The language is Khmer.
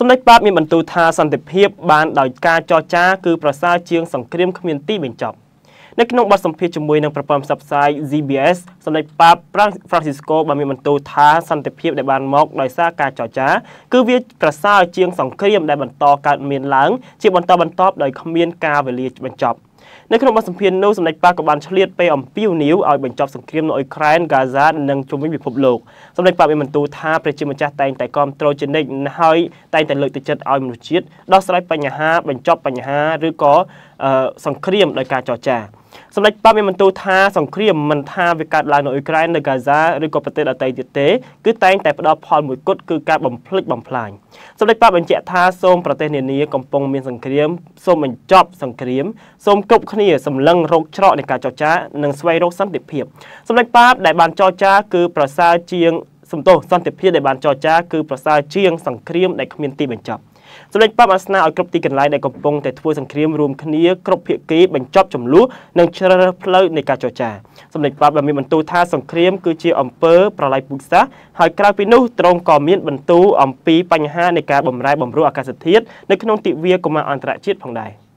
សម្ដេចបាបមានបន្ទូលថាសន្តិភាពបានដោយការចរចាគឺប្រសើរជាងសង្គ្រាមគ្មានទីបញ្ចប់នៅក្នុងបទសម្ភាសន៍ជាមួយនឹងប្រព័ន្ធផ្សព្វផ្សាយ ZBS សម្ដេចបាប Francisco បានមានបន្ទូលថាសន្តិភាពដែលបានមកដោយសារការចរចាគឺវាប្រសើរជាងសង្គ្រាមដែលបន្តកើតមានឡើងជាបន្តបន្ទាប់ដោយគ្មានការវេលាបញ្ចប់នៅក្នុងបទសម្ភាសន៍នោះសម្ដេចបាបក៏បានឆ្លៀតពេលអំពាវនាវឲ្យបញ្ចប់សង្គ្រាមនៅអ៊ុយក្រែន កាហ្សានិងជុំវិញពិភពលោកសម្ដេចបាបមានបន្ទូលថាព្រះជាម្ចាស់តែងតែគាំទ្រជានិច្ចហើយតែងតែលើកទឹកចិត្តឲ្យមនុស្សជាតិដោះស្រាយបញ្ហាបញ្ចប់បញ្ហាឬក៏សង្គ្រាមដោយការចរចាសម្ដេចបាបមានបន្ទូលថាសង្គ្រាមមិនថាវាកើតឡើងនៅអ៊ុយក្រែននៅកាហ្សាឬក៏ប្រទេសដទៃទៀតទេគឺតែងតែផ្ដល់ផលមួយគត់គឺការបំផ្លិចបំផ្លាញសម្ដេចបាបបញ្ជាក់ថាសូមប្រទេសនានាកំពុងមានសង្គ្រាមសូមបញ្ចប់សង្គ្រាមសូមគ្រប់គ្នាសម្លឹងរោគច្រកនៃការចរចានិងស្វែងរកសន្តិភាពសម្ដេចបាបដែលបានចរចាគឺប្រសើរជាងសន្តិភាពដែលបានចរចាគឺប្រសើរជាងសង្គ្រាមដែលគ្មានទីបញ្ចប់សម្ដេចបាបអាសនាឲ្យគ្រប់ទីកន្លែងដែលកំពុងតែធ្វើសង្គ្រាមរួមគ្នាគ្រប់ភាគីបញ្ចប់ចំនួននិងជ្រើសរើសផ្លូវនៃការចរចាសម្ដេចបាបបានមានបន្ទូលថាសង្គ្រាមគឺជាអំពើប្រល័យពូជសាសន៍ហើយក្រៅពីនោះទ្រង់ក៏មានបន្ទូលអំពីបញ្ហានៃការបម្រែបម្រួលអាកាសធាតុនៅក្នុងទិវាកុមារអន្តរជាតិផងដែរ